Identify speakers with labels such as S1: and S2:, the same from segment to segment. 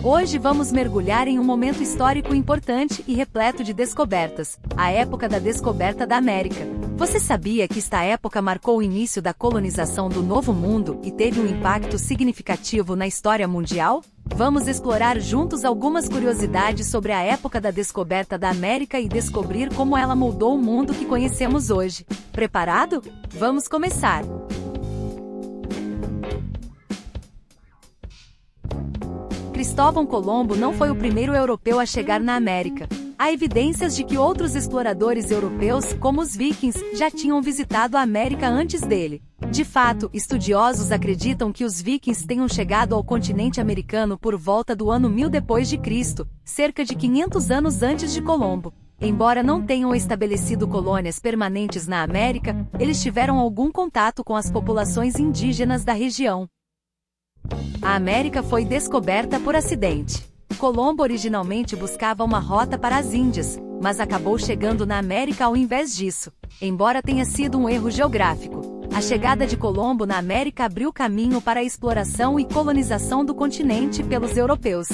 S1: Hoje vamos mergulhar em um momento histórico importante e repleto de descobertas, a época da descoberta da América. Você sabia que esta época marcou o início da colonização do Novo Mundo e teve um impacto significativo na história mundial? Vamos explorar juntos algumas curiosidades sobre a época da descoberta da América e descobrir como ela moldou o mundo que conhecemos hoje. Preparado? Vamos começar! Cristóvão Colombo não foi o primeiro europeu a chegar na América. Há evidências de que outros exploradores europeus, como os vikings, já tinham visitado a América antes dele. De fato, estudiosos acreditam que os vikings tenham chegado ao continente americano por volta do ano 1000 d.C., cerca de 500 anos antes de Colombo. Embora não tenham estabelecido colônias permanentes na América, eles tiveram algum contato com as populações indígenas da região. A América foi descoberta por acidente. Colombo originalmente buscava uma rota para as Índias, mas acabou chegando na América ao invés disso, embora tenha sido um erro geográfico. A chegada de Colombo na América abriu caminho para a exploração e colonização do continente pelos europeus.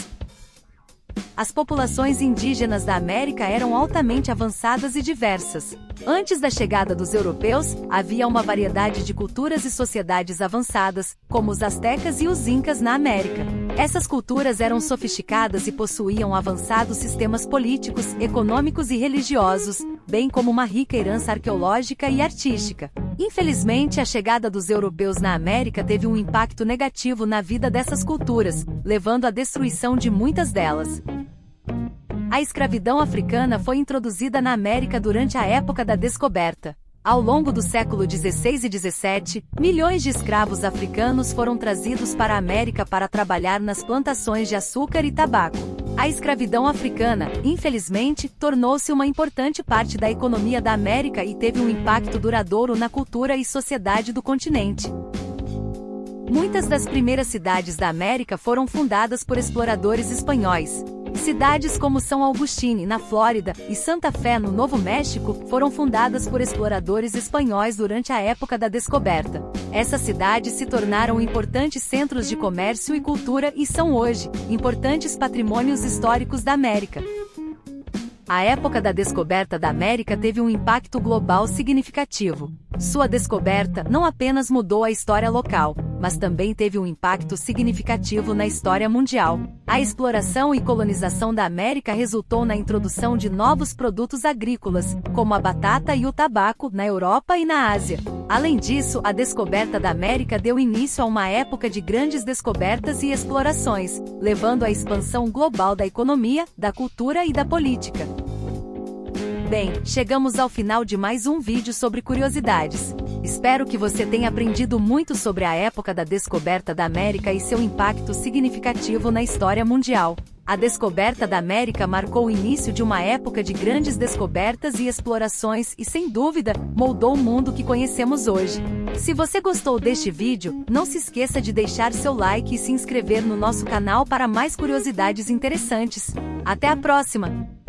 S1: As populações indígenas da América eram altamente avançadas e diversas. Antes da chegada dos europeus, havia uma variedade de culturas e sociedades avançadas, como os astecas e os incas na América. Essas culturas eram sofisticadas e possuíam avançados sistemas políticos, econômicos e religiosos, bem como uma rica herança arqueológica e artística. Infelizmente, a chegada dos europeus na América teve um impacto negativo na vida dessas culturas, levando à destruição de muitas delas. A escravidão africana foi introduzida na América durante a época da descoberta. Ao longo do século XVI e XVII, milhões de escravos africanos foram trazidos para a América para trabalhar nas plantações de açúcar e tabaco. A escravidão africana, infelizmente, tornou-se uma importante parte da economia da América e teve um impacto duradouro na cultura e sociedade do continente. Muitas das primeiras cidades da América foram fundadas por exploradores espanhóis. Cidades como São Agustín, na Flórida, e Santa Fé, no Novo México, foram fundadas por exploradores espanhóis durante a época da descoberta. Essas cidades se tornaram importantes centros de comércio e cultura e são hoje importantes patrimônios históricos da América. A época da descoberta da América teve um impacto global significativo. Sua descoberta não apenas mudou a história local, mas também teve um impacto significativo na história mundial. A exploração e colonização da América resultou na introdução de novos produtos agrícolas, como a batata e o tabaco, na Europa e na Ásia. Além disso, a descoberta da América deu início a uma época de grandes descobertas e explorações, levando à expansão global da economia, da cultura e da política. Bem, chegamos ao final de mais um vídeo sobre curiosidades. Espero que você tenha aprendido muito sobre a época da descoberta da América e seu impacto significativo na história mundial. A descoberta da América marcou o início de uma época de grandes descobertas e explorações e, sem dúvida, moldou o mundo que conhecemos hoje. Se você gostou deste vídeo, não se esqueça de deixar seu like e se inscrever no nosso canal para mais curiosidades interessantes. Até a próxima!